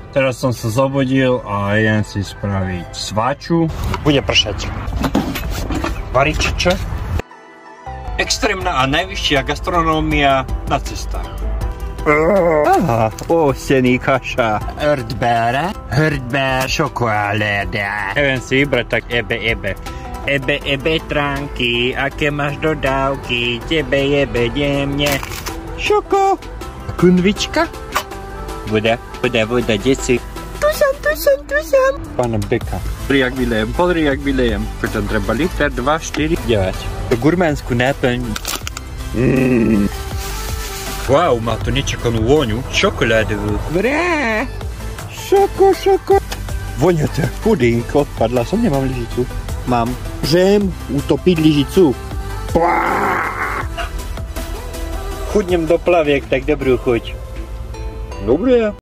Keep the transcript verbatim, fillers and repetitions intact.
Teraz som sa zobudil a idem si spraviť svaču. Bude pršať. Variť čo? Extrémna a najvyššia gastronómia na cestách. Aha, osený kaša. Hrdbär, hrdbär, šokoláda. Idem si vybrať tak ebe, ebe. Ebe, ebe, tránky, aké máš dodávky, tebe jebe, jemne. Šoko. Kunvička? Bude, bude, bude, deci. Tu som, tu som, tu som. Pána Beka. Pozri, jak vylejem, pozri, jak vylejem. Potom treba liter, dva, štyri, deväť. To gurmánsku náplň. Mm. Wow, má to nečakanú vôňu. Čokoládovú. Vrá. Šoko, šoko. Vonia to puding, odpadla som, nemám lyžicu. Mám. Žem utopiť lyžicu. Chudnem do plaviek, tak dobrú chuť. Dobre.